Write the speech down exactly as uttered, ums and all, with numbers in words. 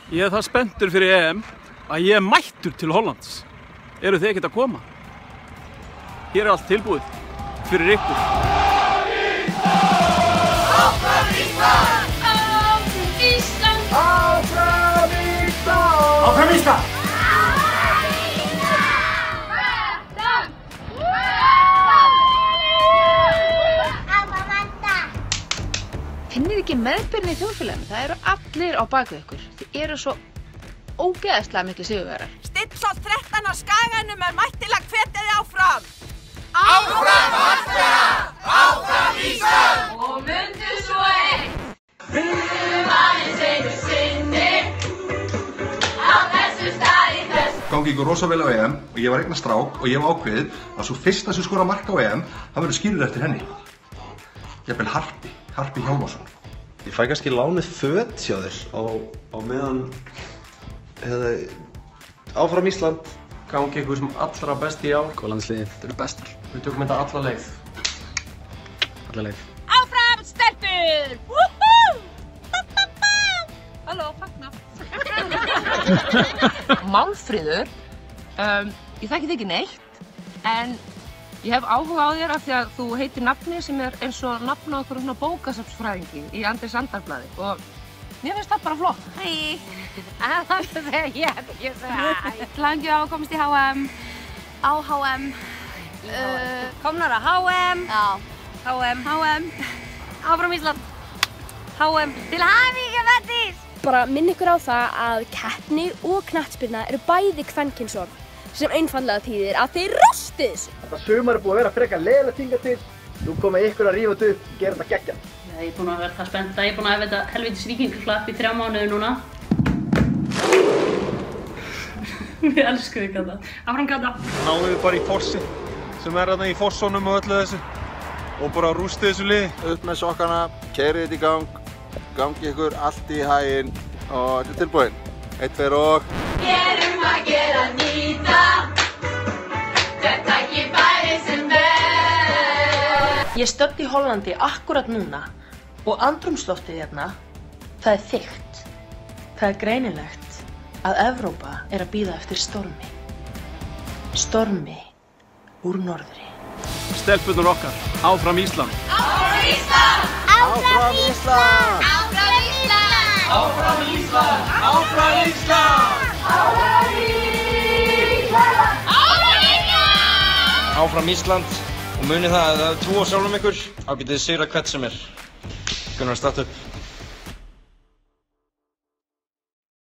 Ég er það spenntur fyrir E M að ég er mættur til Hollands. Eru þið ekkert að koma? Hér er allt tilbúið fyrir ykkur. Áfram Ísland! Áfram Ísland! Áfram Ísland! Áfram Ísland! Finnið þið ekki meðbyrni í þjóðfélaginu? Það eru allir á bak við ykkur. Þið eru svo ógeðslega miklu sigurvegarar. Stelpnanna þrettán á skaganum er mætt til að hvetja þið áfram. Áfram okkar! Áfram Ísland! Og mundu svo eitt. Við aðeins einu sinni á þessu stað í þess. Gangi ykkur rosa vel á E M og ég var eigna strák og ég hef ákveðið að svo fyrsta sem skora mark á E M það verður skýrður eftir henni. Jafnvel Harpi, Harpi Hjálmarsson. Ég fæ kannski lánið föt hjá þér á, á meðan eða, áfram Ísland. Gangi ykkur sem allra best í ár. Góðlandsliðið, þau eru bestar. Við tökum þetta alla leið. Alla leið. Áfram stelpur! Woohoo! Halló, fagna. Málfríður, um, ég þekki þig ekki neitt, en ég hef áhuga á þér af því að þú heitir nafni sem er eins og nafn á okkur svona bókasafnsfræðingi í Andri Sandarblaði og mér finnst það bara flott. Hæ, það er að segja ég hef ekki að segja hæ. Langið á að komast í H M, á H M, uh, komnar að H M, já, H M, H M, áfram Ísland, H M, til hamingju Matthís! Bara minn ykkur á það að keppni og knattspyrna eru bæði kvennkynsorð sem einfaldlega þýðir að þið rostið þessu. Þetta sumar er búið að vera frekar leiðilegt hingað til. Nú komið ykkur að rífa þetta upp, gera þetta geggjað. Ég er búin að vera það spennt að ég er búin að hafa þetta helvítis víkingaklapp í þrjá mánuði núna. Við elskum þig Kata. Áfram Kata. Náðum við bara í fossi sem er þarna í fossónum og öllu þessu og bara rústið þessu liði. Upp með sokkana, keyrið þetta í gang, gangi ykkur allt í haginn og þetta er tilbúin. Eitt, tveir og... Gerum að gera nýta þetta ekki bæri sem vel. Ég er stödd í Hollandi akkurat núna og andrúmsloftið hérna, það er þykkt. Það er greinilegt að Evrópa er að bíða eftir stormi. Stormi úr norðri. Stelpnanna okkar, áfram Ísland! Áfram Ísland! Áfram Ísland! Áfram Ísland! Áfram Ísland! Áfram Ísland! Áfram Ísland! Áfram Ísland! Áfram Ísland og munið það að það er trú á sjálfum ykkur, þá getið þið sigrað hvert sem er. Gunnar, starta upp.